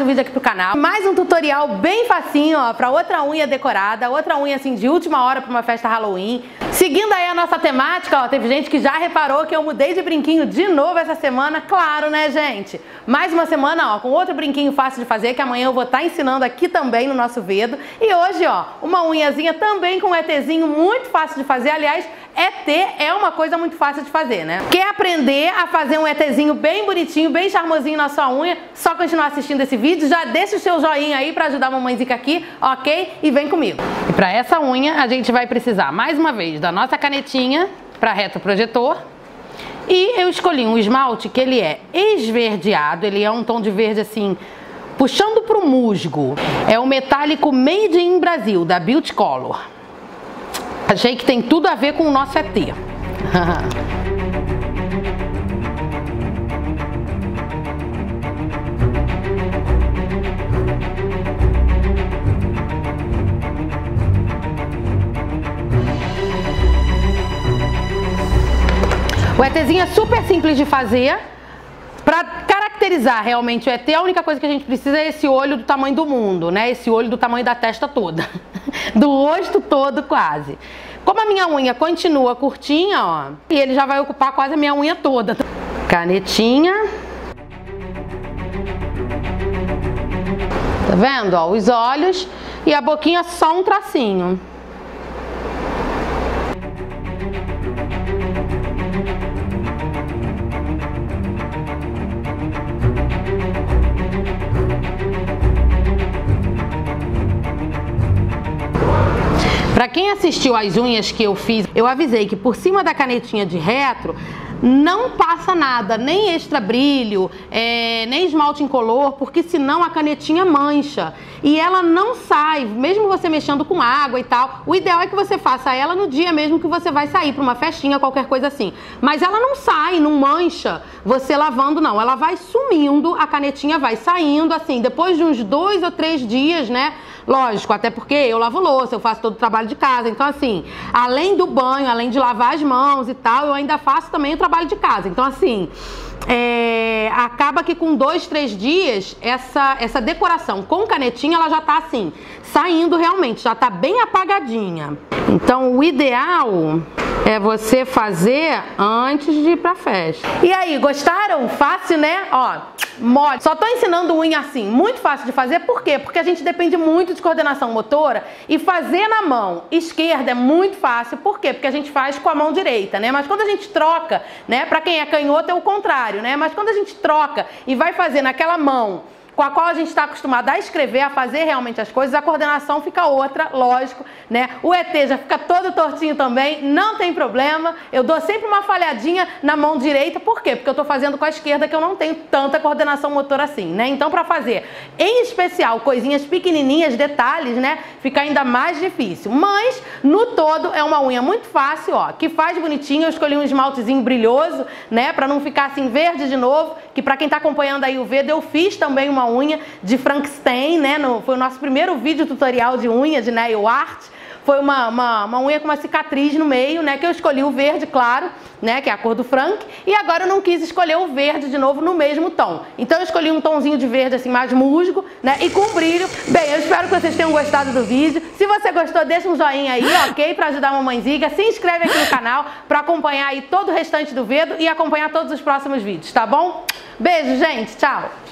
vídeo aqui pro canal. Mais um tutorial bem facinho, ó, pra outra unha decorada, outra unha assim de última hora pra uma festa Halloween. Seguindo aí a nossa temática, ó, teve gente que já reparou que eu mudei de brinquinho de novo essa semana, claro, né, gente? Mais uma semana, ó, com outro brinquinho fácil de fazer, que amanhã eu vou estar ensinando aqui também no nosso vídeo. E hoje, ó, uma unhazinha também com um ETzinho muito fácil de fazer, aliás, ET é uma coisa muito fácil de fazer, né? Quer aprender a fazer um ETzinho bem bonitinho, bem charmosinho na sua unha? Só continuar assistindo esse vídeo, já deixa o seu joinha aí pra ajudar a mamãezica aqui, ok? E vem comigo. E pra essa unha a gente vai precisar, mais uma vez, da nossa canetinha pra retroprojetor. E eu escolhi um esmalte que ele é esverdeado, ele é um tom de verde assim, puxando pro musgo. É o metálico Made in Brasil, da Beauty Color. Achei que tem tudo a ver com o nosso ET. O ETzinho é super simples de fazer. Para caracterizar realmente o ET, a única coisa que a gente precisa é esse olho do tamanho do mundo, né? Esse olho do tamanho da testa toda. Do rosto todo quase. Como a minha unha continua curtinha, ó, e ele já vai ocupar quase a minha unha toda. Canetinha. Tá vendo, ó, os olhos e a boquinha só um tracinho. Pra quem assistiu as unhas que eu fiz, eu avisei que por cima da canetinha de retro não passa nada, nem extra brilho, nem esmalte incolor, porque senão a canetinha mancha. E ela não sai, mesmo você mexendo com água e tal. O ideal é que você faça ela no dia mesmo que você vai sair para uma festinha, qualquer coisa assim. Mas ela não sai, não mancha você lavando, não. Ela vai sumindo, a canetinha vai saindo, assim, depois de uns 2 ou 3 dias, né? Lógico, até porque eu lavo louça, eu faço todo o trabalho de casa. Então, assim, além do banho, além de lavar as mãos e tal, eu ainda faço também o trabalho de casa. Então, assim, acaba que com 2, 3 dias, essa decoração com canetinha, ela já tá assim, saindo realmente, já tá bem apagadinha. Então, o ideal é você fazer antes de ir pra festa. E aí, gostaram? Fácil, né? Ó, mole. Só tô ensinando unha assim, muito fácil de fazer. Por quê? Porque a gente depende muito de coordenação motora e fazer na mão esquerda é muito fácil. Por quê? Porque a gente faz com a mão direita, né? Mas quando a gente troca, né? Pra quem é canhoto é o contrário, né? Mas quando a gente troca e vai fazer naquela mão com a qual a gente está acostumado a escrever, a fazer realmente as coisas, a coordenação fica outra, lógico, né? O ET já fica todo tortinho também, não tem problema. Eu dou sempre uma falhadinha na mão direita, por quê? Porque eu tô fazendo com a esquerda que eu não tenho tanta coordenação motora assim, né? Então, para fazer, em especial, coisinhas pequenininhas, detalhes, né? Fica ainda mais difícil. Mas, no todo, é uma unha muito fácil, ó, que faz bonitinho. Eu escolhi um esmaltezinho brilhoso, né? Para não ficar assim verde de novo, que para quem tá acompanhando aí o vídeo, eu fiz também uma unha de Frankenstein, né? Foi o nosso primeiro vídeo tutorial de unha, de nail art. Foi uma unha com uma cicatriz no meio, né? Que eu escolhi o verde, claro, né? Que é a cor do Frank. E agora eu não quis escolher o verde de novo no mesmo tom. Então eu escolhi um tomzinho de verde assim mais musgo, né? E com brilho. Bem, eu espero que vocês tenham gostado do vídeo. Se você gostou, deixa um joinha aí, ok? Pra ajudar a mamãeziga. Se inscreve aqui no canal pra acompanhar aí todo o restante do vídeo e acompanhar todos os próximos vídeos, tá bom? Beijo, gente. Tchau!